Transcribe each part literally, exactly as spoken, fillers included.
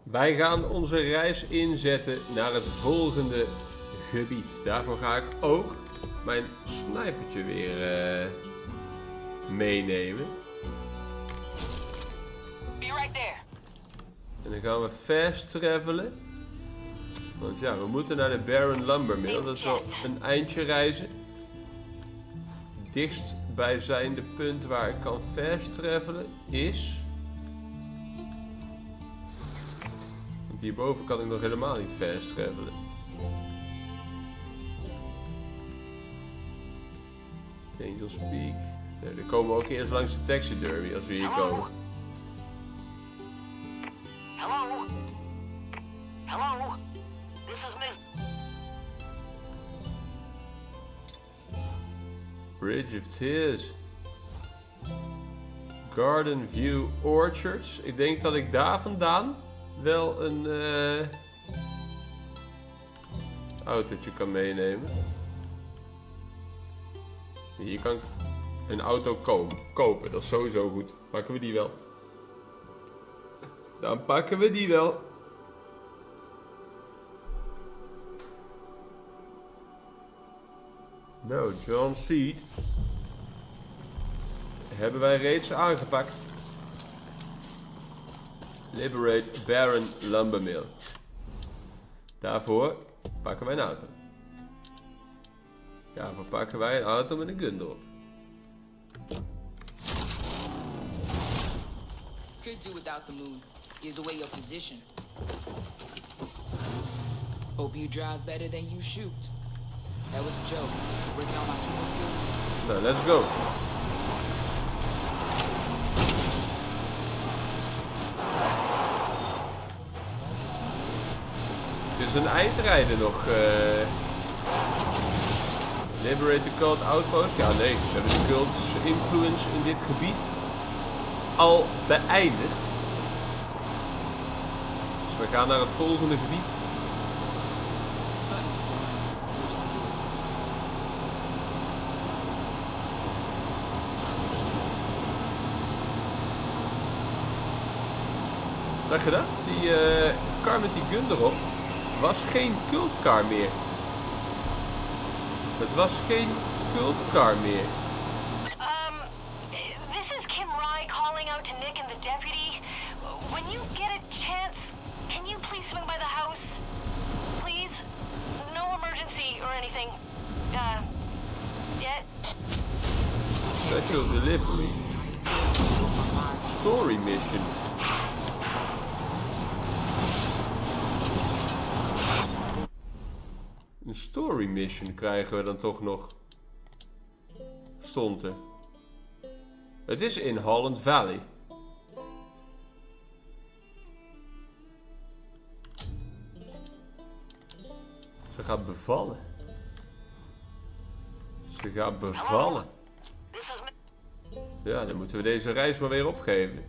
Wij gaan onze reis inzetten naar het volgende gebied. Daarvoor ga ik ook mijn snipertje weer uh, meenemen. Be right there. En dan gaan we fast travelen. Want ja, we moeten naar de Barren Lumber Mill. Dat is wel een eindje reizen. Dichtstbijzijnde punt waar ik kan fast travelen is... Want hierboven kan ik nog helemaal niet fast travelen. Angel's Peak. Nee, dan komen we ook eerst langs de Taxi Derby als we hier komen. Hello? Hello? This is me. Bridge of Tears. Garden View Orchards. Ik denk dat ik daar vandaan wel een uh, autootje kan meenemen. Hier kan ik een auto kopen. kopen. Dat is sowieso goed. Pakken we die wel. Dan pakken we die wel. Nou, John Seed hebben wij reeds aangepakt. Liberate Barren Lumber Mill. Daarvoor pakken wij een auto. Daarvoor pakken wij een auto met een gun erop. Could do without the moon. Gives away your position. Hope you drive better than you shoot. That was a joke. Working on my people skills. Nou, let's go. Het is een eindrijden nog. Uh... Liberate the Cult Outpost. Ja, nee. We hebben de Cult's influence in dit gebied al beëindigd. Dus we gaan naar het volgende gebied. Zag je dat? Die uh, car met die gun erop was geen cultcar meer. Het was geen cultcar meer. Um, this is Kim Rye calling out to Nick and the deputy. When you get a chance, can you please swing by the house? Please? No emergency or anything. Uh, yet? Special delivery. Story mission. Een story mission krijgen we dan toch nog. Stond er. Het is in Holland Valley. Ze gaat bevallen. Ze gaat bevallen. Ja, dan moeten we deze reis maar weer opgeven.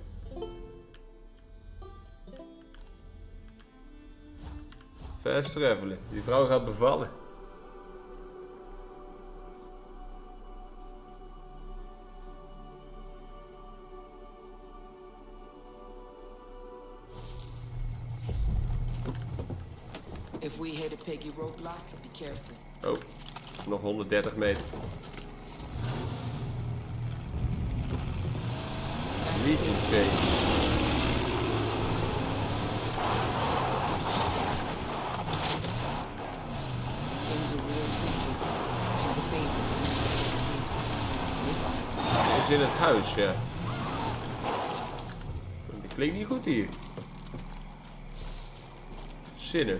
Fast travelen. Die vrouw gaat bevallen. If we hit a piggy roadblock, be careful. Oh, nog honderddertig meter. Legion change. Hij is in het huis, ja. Dat klinkt niet goed hier. Sinner.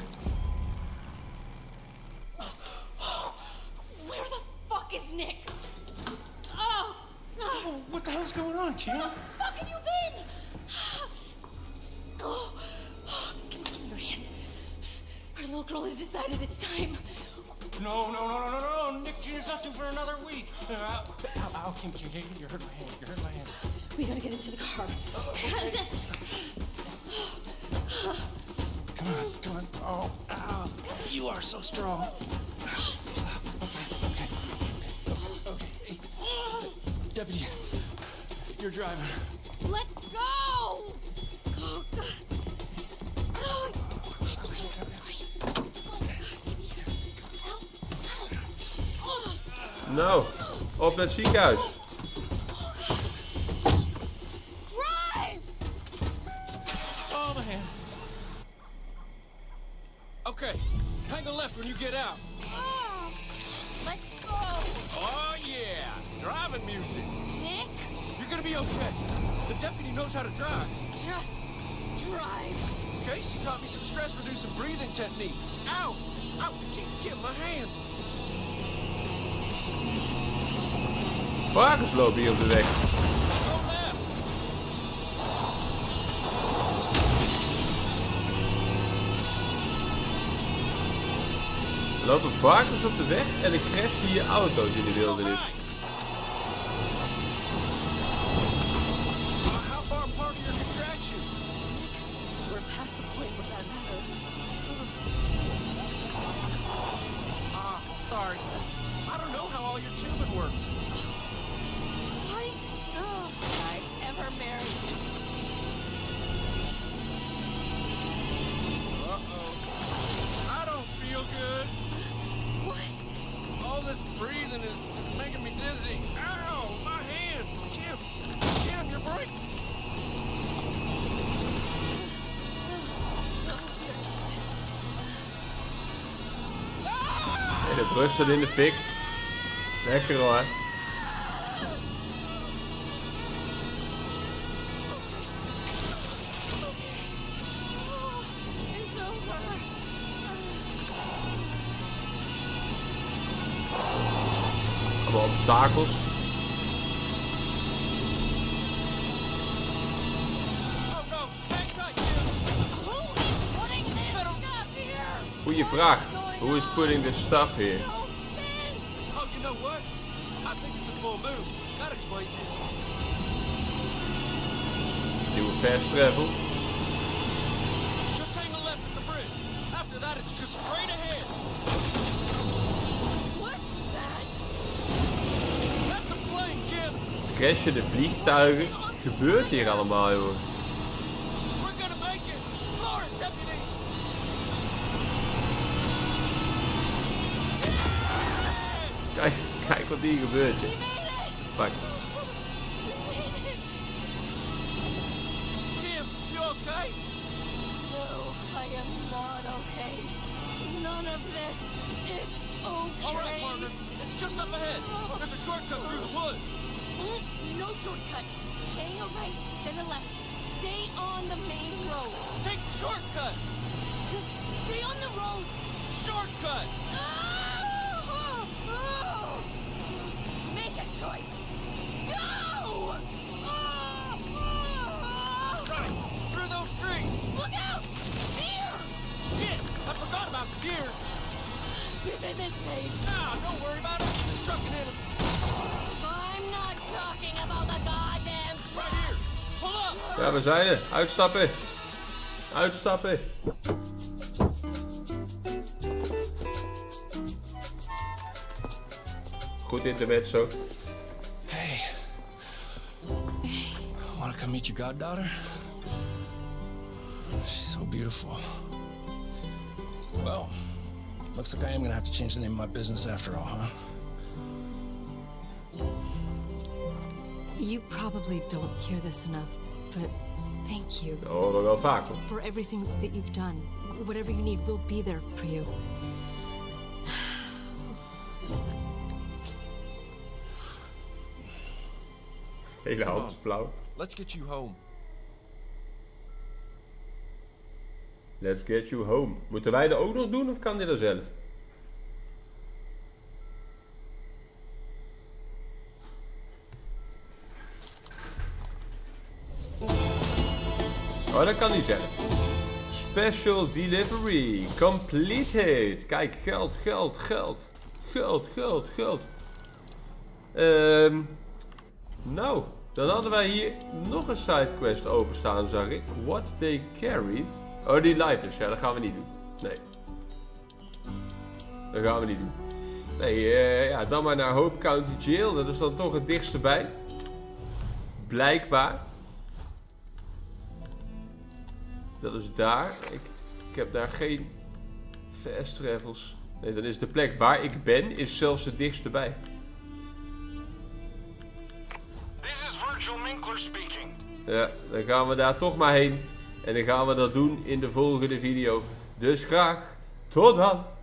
Where the fuck is Nick? Oh, Oh, what the hell's going on, Kim? where the fuck have you been? Oh, give me, give me your hand. Our little girl has decided it's time. No, no, no, no, no, no, no. Nick Junior's not due for another week. Uh, ow, ow, Kim, Kim, you, you hurt my hand. You hurt my hand. We gotta get into the car. Okay. Come on, come on. Oh, ow. You are so strong. Okay, okay, okay, okay. Hey, deputy, you're driving. Let's go! Oh, God. Nou, op naar het ziekenhuis. Drive! Oh, my hand. Okay, hang a left when you get out. Oh, let's go! Oh yeah, driving music. Nick, You're gonna be okay. The deputy knows how to drive. just drive. Casey taught me some stress-reducing breathing techniques. Ow! Ow! Jeez, get my hand. Varkens lopen hier op de weg. Go left. Er lopen varkens op de weg en er crashen hier auto's in de wildernis. Right. Uh, how far apart are your contractions? We're past the point where that matters. Ah, sorry. I don't know how all your tubing works. Why? Oh, I ever married you. Uh-oh. I don't feel good. What? All this breathing is, is making me dizzy. Ow! My hand! Kim! Kim, you're breathing! Oh, dear Jesus. En het rustig in de fik. Lekker hoor. Oh, it's over. Allemaal obstakels. Oh no! Hang tight, Kim! Who is putting this stuff here? Goeie vraag. Who is putting this stuff here? No sense. Oh, you know what? I think it's a full moon. That explains it. Nieuwe fast travel. Just hang a left at the bridge. After that, it's just straight ahead. What's that? That's a plane, Kim. Crashen de vliegtuigen. Gebeurt hier allemaal, joh. We're gonna make it. Lord, deputy. Kijk, kijk wat hier gebeurt, joh. Fuck. Kim, you okay? No, I am not okay. None of this is okay. All right, partner. It's just up ahead. There's a shortcut through the woods. Mm, No shortcut. Hang a right, then a left. Stay on the main road. Take the shortcut. Stay on the road. Shortcut. Oh, oh, oh. Make a choice. Go! Oh, oh. Right. Through those trees. Look out! Deer! Shit. I forgot about the deer. This isn't safe. Nah, don't worry about it. It's trucking in. I'm not talking about the goddamn Right truck. here. Pull up. Ja, we zijn er. Uitstappen. Uitstappen. Goed intermezzo. Hey. Want to come meet your goddaughter? She's so beautiful. Well, looks like I am gonna have to change the name of my business after all, huh? You probably don't hear this enough, but thank you Dat horen we wel vaker. for everything that you've done. Whatever you need, we'll be there for you. Hele hand is blauw. Let's get you home. Let's get you home. Moeten wij dat ook nog doen of kan hij dat zelf? Oh, dat kan hij zelf. Special delivery completed. Kijk, geld, geld, geld. Geld, geld, geld. Ehm... Nou, dan hadden wij hier nog een sidequest openstaan, zag ik. What they carried. Oh, die lighters. Ja, dat gaan we niet doen. Nee. Dat gaan we niet doen. Nee, uh, ja, dan maar naar Hope County Jail. Dat is dan toch het dichtste bij. Blijkbaar. Dat is daar. Ik, ik heb daar geen fast travels. Nee, dan is de plek waar ik ben, is zelfs het dichtste bij. Winkler speaking. Ja, dan gaan we daar toch maar heen. En dan gaan we dat doen in de volgende video. Dus graag tot dan.